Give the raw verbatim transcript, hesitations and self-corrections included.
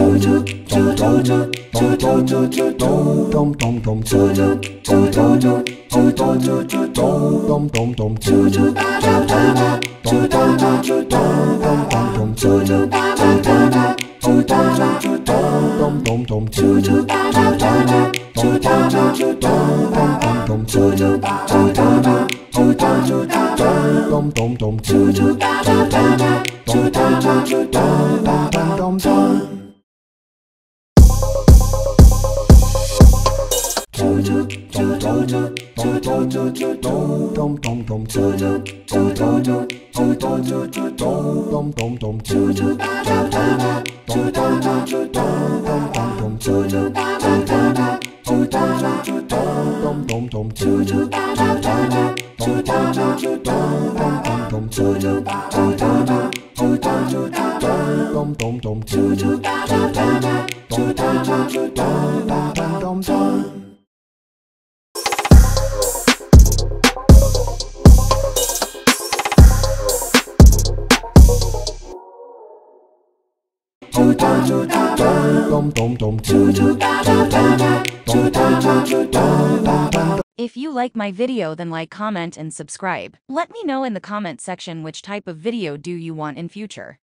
If you like my video, then like, comment and subscribe. Let me know in the comment section which type of video do you want in future.